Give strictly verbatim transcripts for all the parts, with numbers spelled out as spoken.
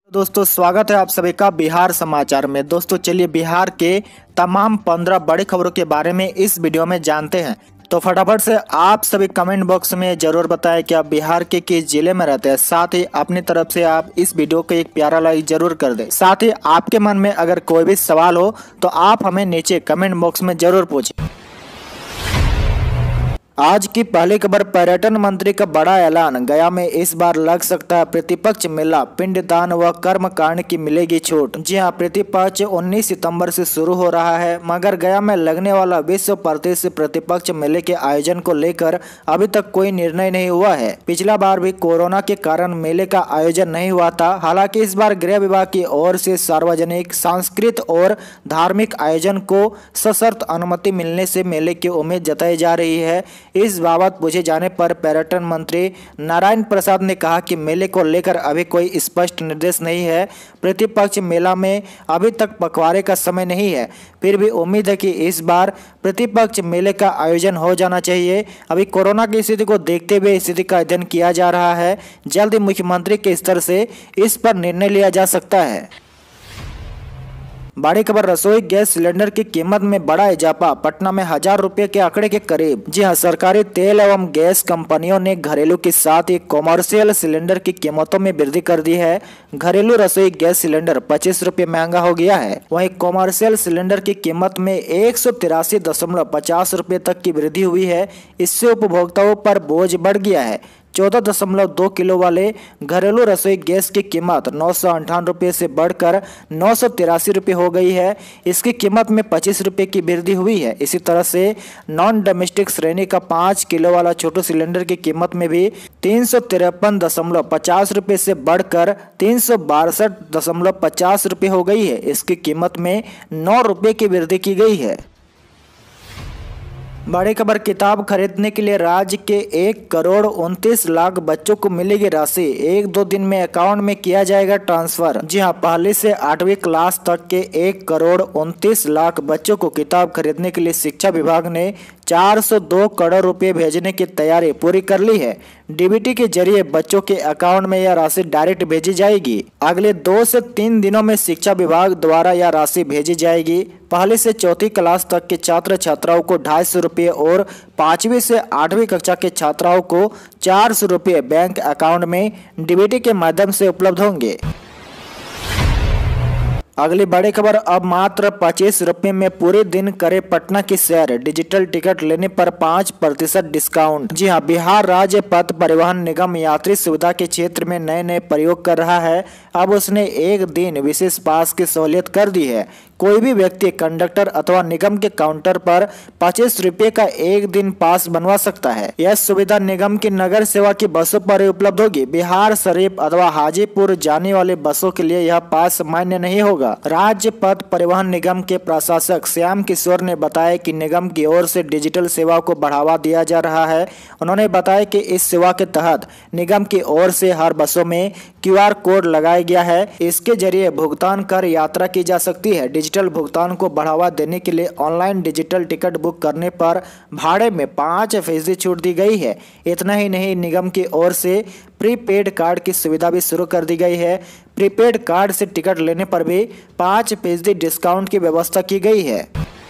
दोस्तों स्वागत है आप सभी का बिहार समाचार में। दोस्तों चलिए बिहार के तमाम पंद्रह बड़ी खबरों के बारे में इस वीडियो में जानते हैं। तो फटाफट से आप सभी कमेंट बॉक्स में जरूर बताएं कि आप बिहार के किस जिले में रहते हैं। साथ ही अपनी तरफ से आप इस वीडियो को एक प्यारा लाइक जरूर कर दें। साथ ही आपके मन में अगर कोई भी सवाल हो तो आप हमें नीचे कमेंट बॉक्स में जरूर पूछें। आज की पहली खबर, पर्यटन मंत्री का बड़ा ऐलान, गया में इस बार लग सकता है प्रतिपक्ष मेला, पिंडदान व कर्मकांड की मिलेगी छूट। जी हां, प्रतिपक्ष उन्नीस सितंबर से शुरू हो रहा है, मगर गया में लगने वाला विश्व प्रसिद्ध प्रतिपक्ष मेले के आयोजन को लेकर अभी तक कोई निर्णय नहीं हुआ है। पिछला बार भी कोरोना के कारण मेले का आयोजन नहीं हुआ था। हालांकि इस बार गृह विभाग की ओर से सार्वजनिक, सांस्कृतिक और धार्मिक आयोजन को सशर्त अनुमति मिलने से मेले की उम्मीद जताई जा रही है। इस बाबत पूछे जाने पर पर्यटन मंत्री नारायण प्रसाद ने कहा कि मेले को लेकर अभी कोई स्पष्ट निर्देश नहीं है। प्रतिपक्ष मेला में अभी तक पखवाड़े का समय नहीं है, फिर भी उम्मीद है कि इस बार प्रतिपक्ष मेले का आयोजन हो जाना चाहिए। अभी कोरोना की स्थिति को देखते हुए स्थिति का अध्ययन किया जा रहा है। जल्द ही मुख्यमंत्री के स्तर से इस पर निर्णय लिया जा सकता है। बड़ी खबर, रसोई गैस सिलेंडर की कीमत में बड़ा इजाफा, पटना में हजार रुपए के आंकड़े के करीब। जी हां, सरकारी तेल एवं गैस कंपनियों ने घरेलू के साथ ही कॉमर्शियल सिलेंडर की कीमतों में वृद्धि कर दी है। घरेलू रसोई गैस सिलेंडर पच्चीस रुपए महंगा हो गया है, वहीं कॉमर्शियल सिलेंडर की कीमत में एक सौ तिरासी दशमलव पचास रुपए तक की वृद्धि हुई है। इससे उपभोक्ताओं पर बोझ बढ़ गया है। चौदह दशमलव दो किलो वाले घरेलू रसोई गैस की कीमत नौ सौ अंठावन रुपये से बढ़कर नौ सौ तिरासी रुपये हो गई है। इसकी कीमत में पच्चीस रुपये की वृद्धि हुई है। इसी तरह से नॉन डोमेस्टिक श्रेणी का पाँच किलो वाला छोटू सिलेंडर की कीमत में भी तीन सौ तिरपन दशमलव पचास रुपये से बढ़कर तीन सौ बासठ दशमलव पचास रुपये हो गई है। इसकी कीमत में नौ रुपये की वृद्धि की गई है। बड़ी खबर, किताब खरीदने के लिए राज्य के एक करोड़ उनतीस लाख बच्चों को मिलेगी राशि, एक दो दिन में अकाउंट में किया जाएगा ट्रांसफर। जी हां, पहली से आठवीं क्लास तक के एक करोड़ उनतीस लाख बच्चों को किताब खरीदने के लिए शिक्षा विभाग ने चार सौ दो करोड़ रुपए भेजने की तैयारी पूरी कर ली है। डीबीटी के जरिए बच्चों के अकाउंट में यह राशि डायरेक्ट भेजी जाएगी। अगले दो से तीन दिनों में शिक्षा विभाग द्वारा यह राशि भेजी जाएगी। पहली से चौथी क्लास तक के छात्र छात्राओं को ढाई सौ रुपये और पाँचवीं से आठवीं कक्षा के छात्राओं को चार सौ रुपये बैंक अकाउंट में डीबीटी के माध्यम से उपलब्ध होंगे। अगली बड़ी खबर, अब मात्र पच्चीस रुपये में पूरे दिन करे पटना की सैर, डिजिटल टिकट लेने पर पाँच प्रतिशत डिस्काउंट। जी हां, बिहार राज्य पथ परिवहन निगम यात्री सुविधा के क्षेत्र में नए नए प्रयोग कर रहा है। अब उसने एक दिन विशेष पास की सहूलियत कर दी है। कोई भी व्यक्ति कंडक्टर अथवा निगम के काउंटर पर पच्चीस रुपये का एक दिन पास बनवा सकता है। यह सुविधा निगम की नगर सेवा की बसों पर ही उपलब्ध होगी। बिहार शरीफ अथवा हाजीपुर जाने वाले बसों के लिए यह पास मान्य नहीं होगा। राज्य पथ परिवहन निगम के प्रशासक श्याम किशोर ने बताया कि निगम की ओर से डिजिटल सेवा को बढ़ावा दिया जा रहा है। उन्होंने बताया कि इस सेवा के तहत निगम की ओर से हर बसों में क्यू आर कोड लगाया गया है। इसके जरिए भुगतान कर यात्रा की जा सकती है। डिजिटल भुगतान को बढ़ावा देने के लिए ऑनलाइन डिजिटल टिकट बुक करने पर भाड़े में पाँच फीसदी छूट दी गई है। इतना ही नहीं, निगम की ओर से प्रीपेड कार्ड की सुविधा भी शुरू कर दी गई है। प्रीपेड कार्ड से टिकट लेने पर भी पाँच फीसदी डिस्काउंट की व्यवस्था की गई है।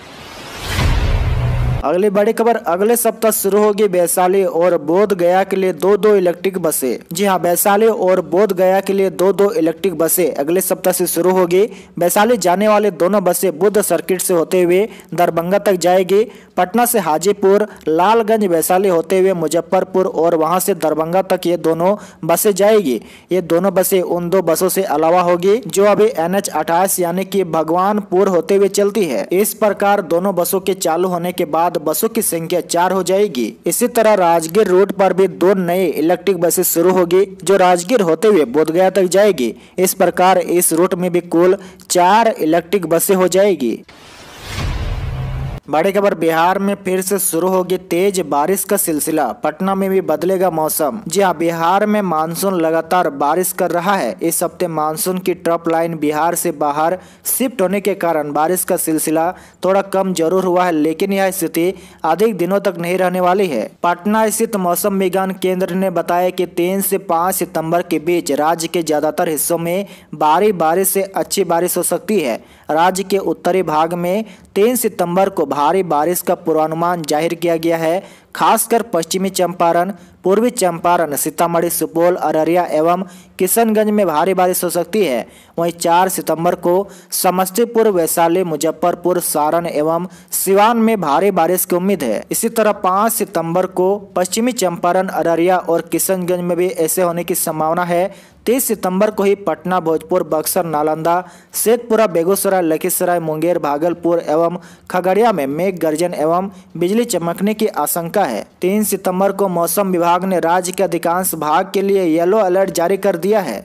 अगली बड़ी खबर, अगले सप्ताह शुरू होगी वैशाली और बोध गया के लिए दो दो इलेक्ट्रिक बसें। जी हां, वैशाली और बोध गया के लिए दो दो इलेक्ट्रिक बसें अगले सप्ताह से शुरू होगी। वैशाली जाने वाले दोनों बसें बुद्ध सर्किट से होते हुए दरभंगा तक जाएगी। पटना से हाजीपुर, लालगंज, वैशाली होते हुए मुजफ्फरपुर और वहां से दरभंगा तक ये दोनों बसें जाएगी। ये दोनों बसें उन दो बसों से अलावा होगी जो अभी एन एच अट्ठाईस यानी कि भगवानपुर होते हुए चलती है। इस प्रकार दोनों बसों के चालू होने के बाद बसों की संख्या चार हो जाएगी। इसी तरह राजगीर रूट पर भी दो नई इलेक्ट्रिक बसें शुरू होगी जो राजगीर होते हुए बोधगया तक जाएगी। इस प्रकार इस रूट में भी कुल चार इलेक्ट्रिक बसें हो जाएगी। बड़ी खबर, बिहार में फिर से शुरू होगी तेज बारिश का सिलसिला, पटना में भी बदलेगा मौसम। जी हां, बिहार में मानसून लगातार बारिश कर रहा है। इस हफ्ते मानसून की ट्रफ लाइन बिहार से बाहर शिफ्ट होने के कारण बारिश का सिलसिला थोड़ा कम जरूर हुआ है, लेकिन यह स्थिति अधिक दिनों तक नहीं रहने वाली है। पटना स्थित मौसम विज्ञान केंद्र ने बताया कि तीन से पाँच सितम्बर के बीच राज्य के ज्यादातर हिस्सों में भारी बारिश से अच्छी बारिश हो सकती है। राज्य के उत्तरी भाग में तीन सितंबर को भारी बारिश का पूर्वानुमान जाहिर किया गया है। खासकर पश्चिमी चंपारण, पूर्वी चंपारण, सीतामढ़ी, सुपौल, अररिया एवं किशनगंज में भारी बारिश हो सकती है। वहीं चार सितंबर को समस्तीपुर, वैशाली, मुजफ्फरपुर, सारण एवं सिवान में भारी बारिश की उम्मीद है। इसी तरह पाँच सितंबर को पश्चिमी चंपारण, अररिया और किशनगंज में भी ऐसे होने की संभावना है। तीस सितंबर को ही पटना, भोजपुर, बक्सर, नालंदा, शेखपुरा, बेगूसराय, लखीसराय, मुंगेर, भागलपुर एवं खगड़िया में मेघ गर्जन एवं बिजली चमकने की आशंका है। तीन सितंबर को मौसम विभाग ने राज्य के अधिकांश भाग के लिए येलो अलर्ट जारी कर दिया है।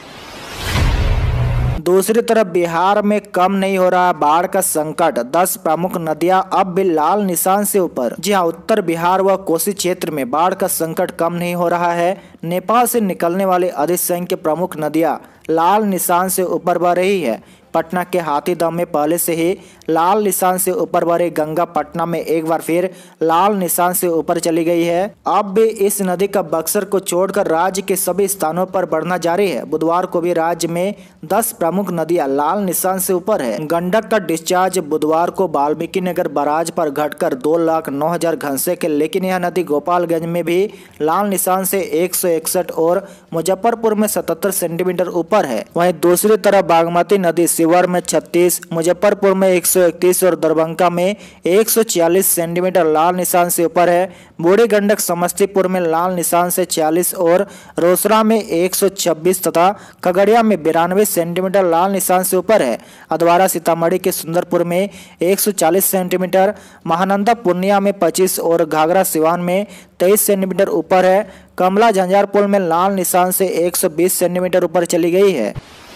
दूसरी तरफ बिहार में कम नहीं हो रहा बाढ़ का संकट, दस प्रमुख नदियां अब भी लाल निशान से ऊपर। जी हां, उत्तर बिहार व कोसी क्षेत्र में बाढ़ का संकट कम नहीं हो रहा है। नेपाल से निकलने वाली अधिसंख्य प्रमुख नदियां लाल निशान से ऊपर बह रही है। पटना के हाथीदह में पहले से ही लाल निशान से ऊपर बढ़ रही गंगा पटना में एक बार फिर लाल निशान से ऊपर चली गई है। अब भी इस नदी का बक्सर को छोड़कर राज्य के सभी स्थानों पर बढ़ना जारी है। बुधवार को भी राज्य में दस प्रमुख नदियां लाल निशान से ऊपर है। गंडक का डिस्चार्ज बुधवार को वाल्मीकि नगर बराज पर घटकर दो लाख नौ हजार घनसेक, लेकिन यह नदी गोपालगंज में भी लाल निशान से एक सौ इकसठ और मुजफ्फरपुर में सतहत्तर सेंटीमीटर ऊपर है। वहीं दूसरी तरफ बागमती नदी शिवर में छत्तीस, मुजफ्फरपुर में एक सौ इकतीस और दरभंगा में एक सौ छियालीस सेंटीमीटर लाल निशान से ऊपर है। बूढ़ी गंडक समस्तीपुर में लाल निशान से छियालीस और रोसड़ा में एक सौ छब्बीस तथा खगड़िया में बिरानवे सेंटीमीटर लाल निशान से ऊपर है। अधवारा सीतामढ़ी के सुंदरपुर में एक सौ चालीस सेंटीमीटर, महानंदा पूर्णिया में पच्चीस और घाघरा सिवान में तेईस सेंटीमीटर ऊपर है। कमला झंझारपुर में लाल निशान से एक सौ बीस सेंटीमीटर ऊपर चली गई है।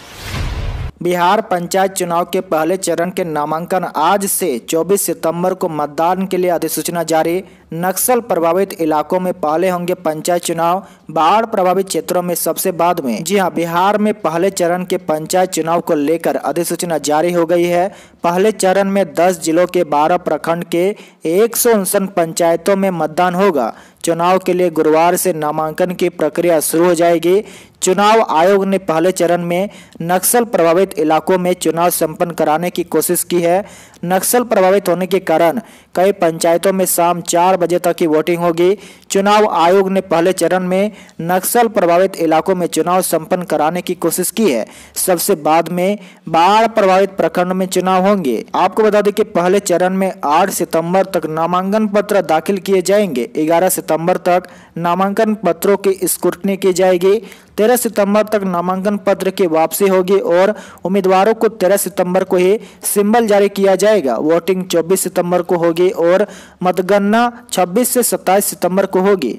बिहार पंचायत चुनाव के पहले चरण के नामांकन आज से चौबीस सितंबर को मतदान के लिए अधिसूचना जारी। नक्सल प्रभावित इलाकों में पहले होंगे पंचायत चुनाव, बाढ़ प्रभावित क्षेत्रों में सबसे बाद में। जी हां, बिहार में पहले चरण के पंचायत चुनाव को लेकर अधिसूचना जारी हो गई है। पहले चरण में दस जिलों के बारह प्रखंड के एक सौ उनसठ पंचायतों में मतदान होगा। चुनाव के लिए गुरुवार से नामांकन की प्रक्रिया शुरू हो जाएगी। चुनाव आयोग ने पहले चरण में नक्सल प्रभावित इलाकों में चुनाव संपन्न कराने की कोशिश की है। नक्सल प्रभावित होने के कारण कई पंचायतों में शाम चार बजे तक की वोटिंग होगी। चुनाव आयोग ने पहले चरण में नक्सल प्रभावित इलाकों में चुनाव संपन्न कराने की कोशिश की है। सबसे बाद में बाढ़ प्रभावित प्रखंड में चुनाव होंगे। आपको बता दें कि पहले चरण में आठ सितंबर तक नामांकन पत्र दाखिल किए जाएंगे। ग्यारह सितंबर तक नामांकन पत्रों की स्क्रूटनी की जाएगी। तेरह सितंबर तक नामांकन पत्र की वापसी होगी और उम्मीदवारों को तेरह सितंबर को ही सिंबल जारी किया जाएगा। वोटिंग चौबीस सितंबर को होगी और मतगणना छब्बीस से सत्ताईस सितंबर को होगी।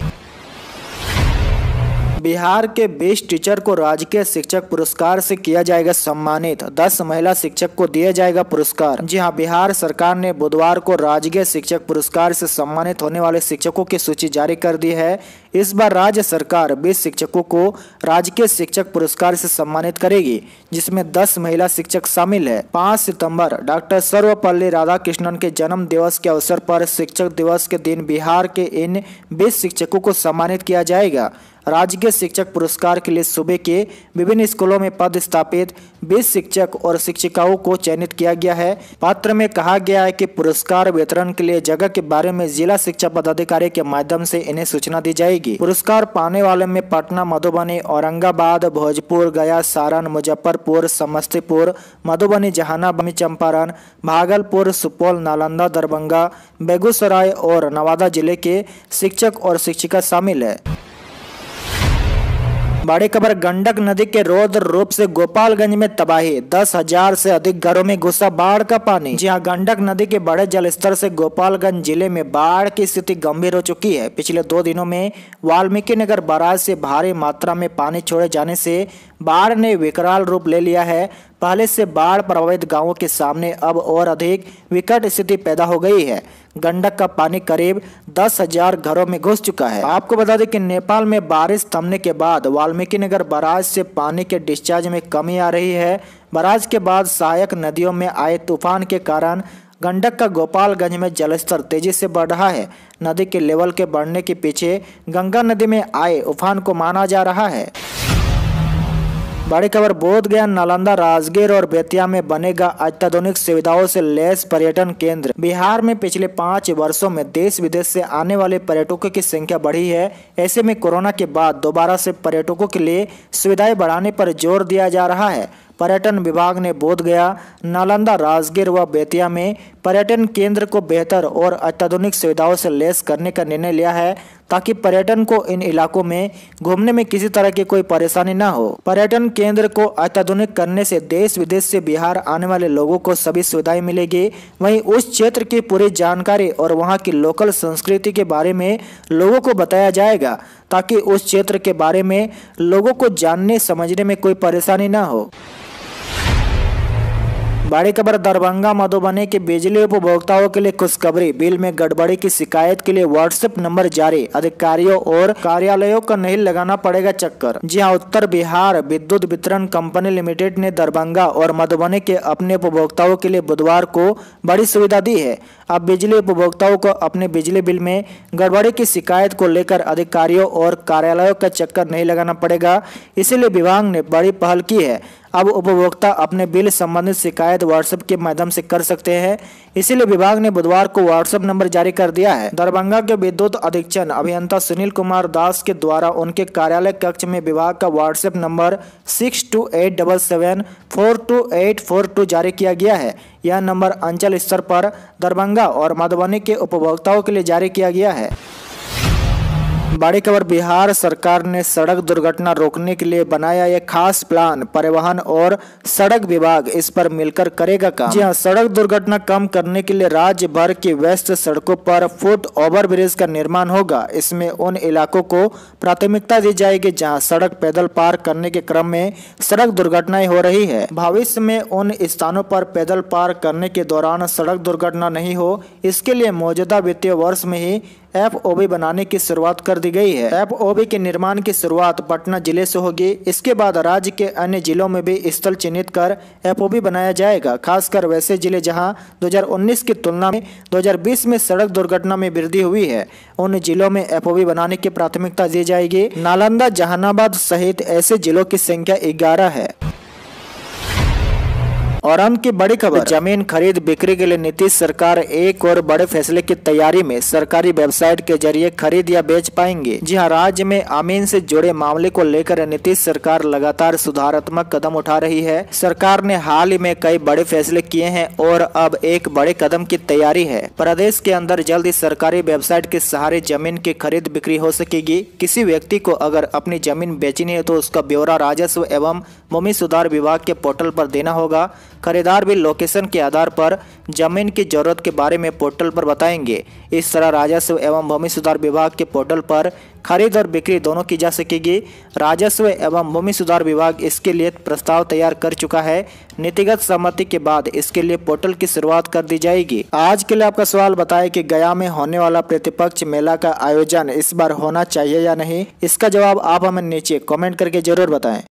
बिहार के बीस टीचर को राजकीय शिक्षक पुरस्कार से किया जाएगा सम्मानित। दस महिला शिक्षक को दिया जाएगा पुरस्कार। जी हां, बिहार सरकार ने बुधवार को राजकीय शिक्षक पुरस्कार से सम्मानित होने वाले शिक्षकों की सूची जारी कर दी है। इस बार राज्य सरकार बीस शिक्षकों को राजकीय शिक्षक पुरस्कार से सम्मानित करेगी, जिसमें दस महिला शिक्षक शामिल है। पाँच सितंबर डॉक्टर सर्वपल्ली राधाकृष्णन के जन्म दिवस के अवसर पर शिक्षक दिवस के दिन बिहार के इन बीस शिक्षकों को सम्मानित किया जाएगा। राजकीय शिक्षक पुरस्कार के लिए सूबे के विभिन्न स्कूलों में पद स्थापित बीस शिक्षक और शिक्षिकाओं को चयनित किया गया है। पत्र में कहा गया है कि पुरस्कार वितरण के लिए जगह के बारे में जिला शिक्षा पदाधिकारी के माध्यम से इन्हें सूचना दी जाएगी। पुरस्कार पाने वाले में पटना, मधुबनी, औरंगाबाद, भोजपुर, गया, सारण, मुजफ्फरपुर, समस्तीपुर, मधुबनी, जहानाबाद, चंपारण, भागलपुर, सुपौल, नालंदा, दरभंगा, बेगूसराय और नवादा जिले के शिक्षक और शिक्षिका शामिल है। बड़ी खबर, गंडक नदी के रौद्र रूप से गोपालगंज में तबाही, दस हजार से अधिक घरों में घुसा बाढ़ का पानी। जी हां, गंडक नदी के बढ़े जलस्तर से गोपालगंज जिले में बाढ़ की स्थिति गंभीर हो चुकी है। पिछले दो दिनों में वाल्मीकि नगर बराज से भारी मात्रा में पानी छोड़े जाने से बाढ़ ने विकराल रूप ले लिया है। पहले से बाढ़ प्रभावित गांवों के सामने अब और अधिक विकट स्थिति पैदा हो गई है। गंडक का पानी करीब दस हजार घरों में घुस चुका है। आपको बता दें कि नेपाल में बारिश थमने के बाद वाल्मीकि नगर बराज से पानी के डिस्चार्ज में कमी आ रही है। बराज के बाद सहायक नदियों में आए तूफान के कारण गंडक का गोपालगंज में जलस्तर तेजी से बढ़ रहा है। नदी के लेवल के बढ़ने के पीछे गंगा नदी में आए उफान को माना जा रहा है। बड़ी खबर बोधगया, नालंदा, राजगीर और बेतिया में बनेगा अत्याधुनिक सुविधाओं से लैस पर्यटन केंद्र। बिहार में पिछले पाँच वर्षों में देश विदेश से आने वाले पर्यटकों की संख्या बढ़ी है। ऐसे में कोरोना के बाद दोबारा से पर्यटकों के लिए सुविधाएं बढ़ाने पर जोर दिया जा रहा है। पर्यटन विभाग ने बोधगया, नालंदा, राजगीर व बेतिया में पर्यटन केंद्र को बेहतर और अत्याधुनिक सुविधाओं से लैस करने का निर्णय लिया है ताकि पर्यटन को इन इलाकों में घूमने में किसी तरह की कोई परेशानी न हो। पर्यटन केंद्र को अत्याधुनिक करने से देश विदेश से बिहार आने वाले लोगों को सभी सुविधाएं मिलेगी। वहीं उस क्षेत्र की पूरी जानकारी और वहां की लोकल संस्कृति के बारे में लोगों को बताया जाएगा ताकि उस क्षेत्र के बारे में लोगों को जानने समझने में कोई परेशानी न हो। बड़ी खबर दरभंगा, मधुबनी के बिजली उपभोक्ताओं के लिए खुशखबरी। बिल में गड़बड़ी की शिकायत के लिए व्हाट्सएप नंबर जारी। अधिकारियों और कार्यालयों का नहीं लगाना पड़ेगा चक्कर। जी हां, उत्तर बिहार विद्युत वितरण कंपनी लिमिटेड ने दरभंगा और मधुबनी के अपने उपभोक्ताओं के लिए बुधवार को बड़ी सुविधा दी है। अब बिजली उपभोक्ताओं को अपने बिजली बिल में गड़बड़ी की शिकायत को लेकर अधिकारियों और कार्यालयों का चक्कर नहीं लगाना पड़ेगा। इसीलिए विभाग ने बड़ी पहल की है। अब उपभोक्ता अपने बिल संबंधित शिकायत व्हाट्सएप के माध्यम से कर सकते हैं। इसीलिए विभाग ने बुधवार को व्हाट्सएप नंबर जारी कर दिया है। दरभंगा के विद्युत अधीक्षण अभियंता सुनील कुमार दास के द्वारा उनके कार्यालय कक्ष में विभाग का WhatsApp number six two eight double seven four two eight four two जारी किया गया है। यह नंबर अंचल स्तर पर दरभंगा और मधुबनी के उपभोक्ताओं के लिए जारी किया गया है। बड़ी खबर, बिहार सरकार ने सड़क दुर्घटना रोकने के लिए बनाया एक खास प्लान। परिवहन और सड़क विभाग इस पर मिलकर करेगा काम। जी हां, सड़क दुर्घटना कम करने के लिए राज्य भर की व्यस्त सड़कों पर फुट ओवर ब्रिज का निर्माण होगा। इसमें उन इलाकों को प्राथमिकता दी जाएगी जहां सड़क पैदल पार करने के क्रम में सड़क दुर्घटनाएं हो रही है। भविष्य में उन स्थानों पर पैदल पार करने के दौरान सड़क दुर्घटना नहीं हो, इसके लिए मौजूदा वित्तीय वर्ष में ही एफ ओ बी बनाने की शुरुआत कर दी गई है। एफ ओ बी के निर्माण की शुरुआत पटना जिले से होगी। इसके बाद राज्य के अन्य जिलों में भी स्थल चिन्हित कर एफ ओ बी बनाया जाएगा। खासकर वैसे जिले जहां दो हज़ार उन्नीस की तुलना में दो हज़ार बीस में सड़क दुर्घटना में वृद्धि हुई है, उन जिलों में एफ ओ बी बनाने की प्राथमिकता दी जाएगी। नालंदा, जहानाबाद सहित ऐसे जिलों की संख्या ग्यारह है। और अंत की बड़ी खबर, जमीन खरीद बिक्री के लिए नीतीश सरकार एक और बड़े फैसले की तैयारी में। सरकारी वेबसाइट के जरिए खरीद या बेच पाएंगे। जी हां, राज्य में अमीन से जुड़े मामले को लेकर नीतीश सरकार लगातार सुधारात्मक कदम उठा रही है। सरकार ने हाल ही में कई बड़े फैसले किए हैं और अब एक बड़े कदम की तैयारी है। प्रदेश के अंदर जल्द ही सरकारी वेबसाइट के सहारे जमीन की खरीद बिक्री हो सकेगी। किसी व्यक्ति को अगर अपनी जमीन बेचनी है तो उसका ब्यौरा राजस्व एवं भूमि सुधार विभाग के पोर्टल पर देना होगा। खरीदार भी लोकेशन के आधार पर जमीन की जरूरत के बारे में पोर्टल पर बताएंगे। इस तरह राजस्व एवं भूमि सुधार विभाग के पोर्टल पर खरीद और बिक्री दोनों की जा सकेगी। राजस्व एवं भूमि सुधार विभाग इसके लिए प्रस्ताव तैयार कर चुका है। नीतिगत सहमति के बाद इसके लिए पोर्टल की शुरुआत कर दी जाएगी। आज के लिए आपका सवाल बताएं कि गया में होने वाला प्रतिपक्ष मेला का आयोजन इस बार होना चाहिए या नहीं। इसका जवाब आप हमें नीचे कमेंट करके जरूर बताएं।